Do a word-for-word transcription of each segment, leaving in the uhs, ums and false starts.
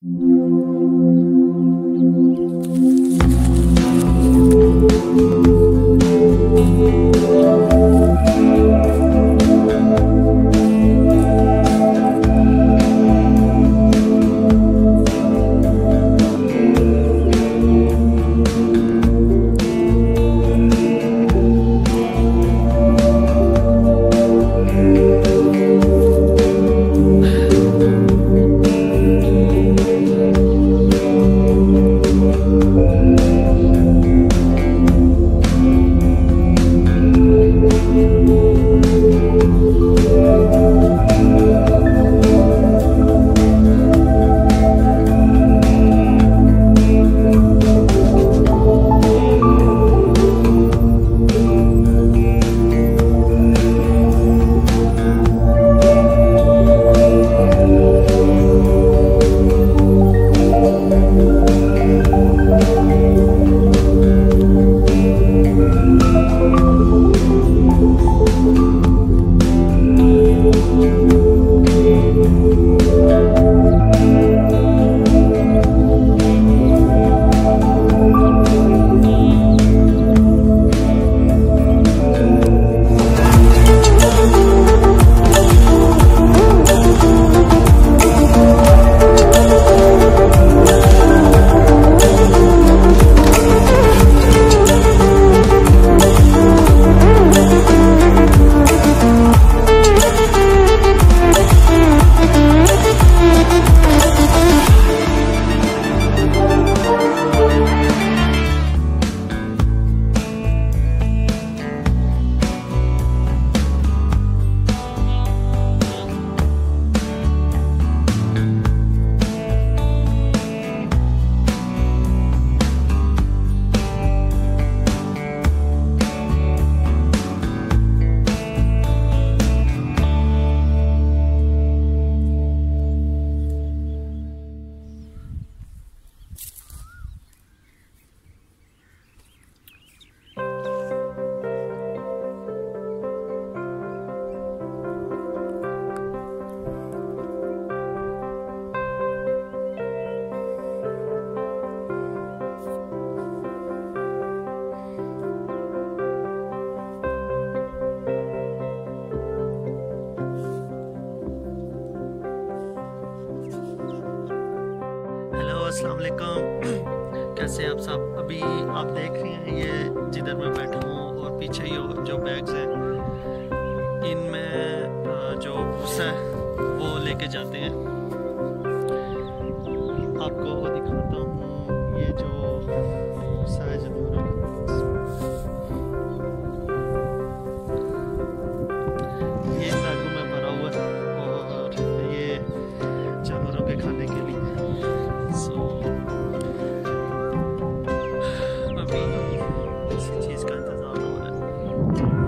अस्सलाम वालेकुम। कैसे आप सब? अभी आप देख रही हैं ये जिधर मैं बैठा हूँ और पीछे ये जो बैग्स हैं इनमें जो भूसा है वो लेके जाते हैं। आपको दिखाता हूँ ये जो भूसा है जानवरों का, ये बैगों में भरा हुआ है और ये जानवरों के खाने के लिए। सो अभी इसी चीज़ का इंतज़ार हो रहा है।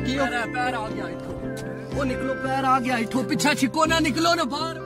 की पैर आ गया इठो, वो निकलो पैर आ गया इठो, पीछा छिको ना, निकलो ना बाहर।